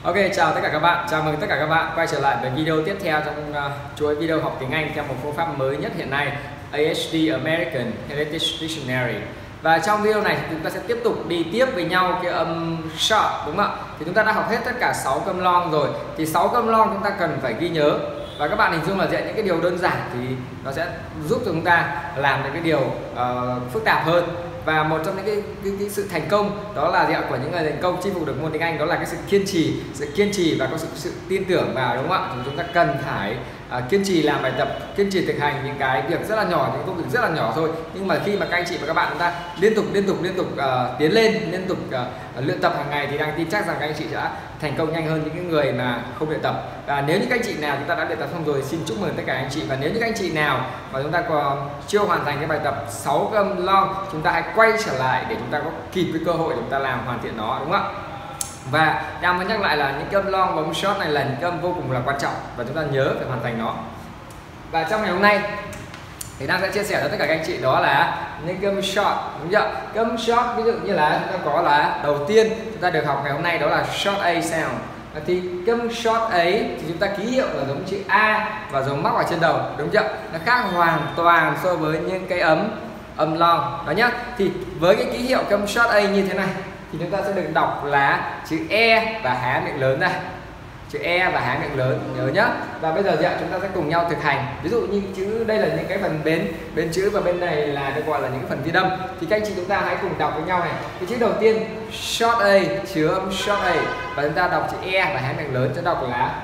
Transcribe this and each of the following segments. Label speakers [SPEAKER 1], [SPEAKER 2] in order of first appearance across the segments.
[SPEAKER 1] Ok, chào tất cả các bạn, chào mừng tất cả các bạn quay trở lại với video tiếp theo trong chuỗi video học tiếng Anh theo một phương pháp mới nhất hiện nay, AHD American Heritage Dictionary. Và trong video này thì chúng ta sẽ tiếp tục đi tiếp với nhau cái âm short, đúng không ạ? Thì chúng ta đã học hết tất cả 6 câm long rồi, thì 6 câm long chúng ta cần phải ghi nhớ. Và các bạn hình dung là những cái điều đơn giản thì nó sẽ giúp cho chúng ta làm những cái điều phức tạp hơn. Và một trong những cái sự thành công đó là của những người thành công chinh phục được môn tiếng Anh, đó là cái sự kiên trì và có sự tin tưởng vào, đúng không ạ? Chúng ta cần phải kiên trì làm bài tập, kiên trì thực hành những cái việc rất là nhỏ, những công việc rất là nhỏ thôi, nhưng mà khi mà các anh chị và các bạn chúng ta liên tục tiến lên, liên tục luyện tập hàng ngày thì đang tin chắc rằng các anh chị sẽ thành công nhanh hơn những người mà không luyện tập. Và nếu như các anh chị nào chúng ta đã luyện tập xong rồi, xin chúc mừng tất cả anh chị. Và nếu như các anh chị nào mà chúng ta còn chưa hoàn thành cái bài tập 6 câm long, chúng ta hãy quay trở lại để chúng ta có kịp cái cơ hội để chúng ta làm hoàn thiện nó, đúng không ạ? Và đang muốn nhắc lại là những câm long và âm short này là những câm vô cùng là quan trọng và chúng ta nhớ phải hoàn thành nó. Và trong ngày hôm nay thì đang sẽ chia sẻ với tất cả các anh chị đó là những câm short, đúng chưa? Câm short ví dụ như là chúng ta có là đầu tiên chúng ta được học ngày hôm nay đó là short A sound. Thì câm short ấy thì chúng ta ký hiệu là giống chữ A và giống móc ở trên đầu, đúng chưa? Nó khác hoàn toàn so với những cái âm long đó nhá. Thì với cái ký hiệu câm short A như thế này thì chúng ta sẽ được đọc là chữ E và há miệng lớn này, chữ E và há miệng lớn, nhớ nhá. Và bây giờ chúng ta sẽ cùng nhau thực hành. Ví dụ như chữ đây là những cái phần bên chữ và bên này là được gọi là những phần ghi âm. Thì các anh chị chúng ta hãy cùng đọc với nhau này. Cái chữ đầu tiên short A, chứa âm short A, và chúng ta đọc chữ E và há miệng lớn, sẽ đọc là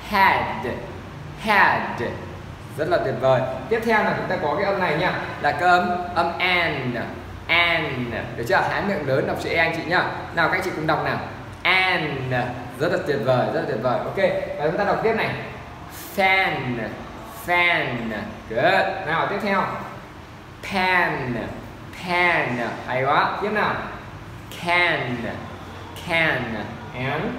[SPEAKER 1] had. Rất là tuyệt vời. Tiếp theo là chúng ta có cái âm này nha, là cái âm an, được chưa? Há miệng lớn đọc chữ E anh chị nhá. Nào các anh chị cùng đọc nào. An, rất là tuyệt vời, rất là tuyệt vời. Ok, và chúng ta đọc tiếp này. Fan, good. Nào tiếp theo. Pan, hay quá. Tiếp nào. Can, and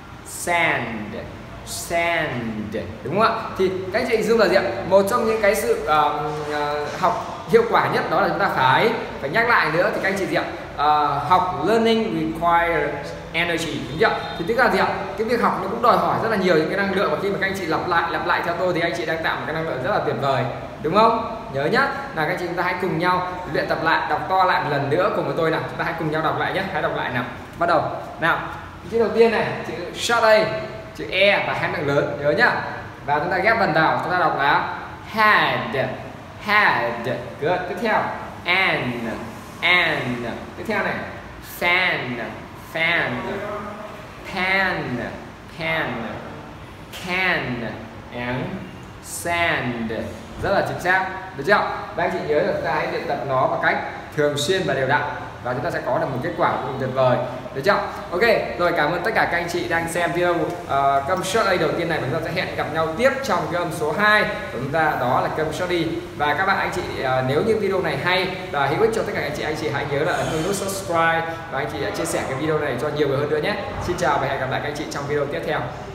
[SPEAKER 1] sand, đúng không ạ? Thì các anh chị hình dung là gì ạ? Một trong những cái sự học hiệu quả nhất đó là chúng ta phải nhắc lại nữa. Thì các anh chị gì ạ? Học learning requires energy, đúng chưa? Thì tức là gì ạ? Cái việc học nó cũng đòi hỏi rất là nhiều những cái năng lượng, và khi mà các anh chị lặp lại theo tôi thì anh chị đang tạo một cái năng lượng rất là tuyệt vời, đúng không? Nhớ nhá, là các anh chị chúng ta hãy cùng nhau luyện tập lại, đọc to lại một lần nữa cùng với tôi nào. Chúng ta hãy cùng nhau đọc lại nhé, hãy đọc lại nào. Bắt đầu. Nào, chữ đầu tiên này, chữ short A, chữ E và há miệng lớn, nhớ nhá. Và chúng ta ghép vần vào, chúng ta đọc là had, good. Tiếp theo an, tiếp theo này fan, pan, can, and sand. Rất là chính xác, được chưa? Và anh chị nhớ là chúng ta hãy luyện tập nó bằng cách thường xuyên và đều đặn, và chúng ta sẽ có được một kết quả vô cùng tuyệt vời, được chưa? Ok, rồi cảm ơn tất cả các anh chị đang xem video câm short A đầu tiên này, và chúng ta sẽ hẹn gặp nhau tiếp trong cái âm số 2 của chúng ta, đó là câm short D. Và các bạn anh chị nếu như video này hay và hữu ích cho tất cả anh chị hãy nhớ là ấn nút subscribe, và anh chị chia sẻ cái video này cho nhiều người hơn nữa nhé. Xin chào và hẹn gặp lại các anh chị trong video tiếp theo.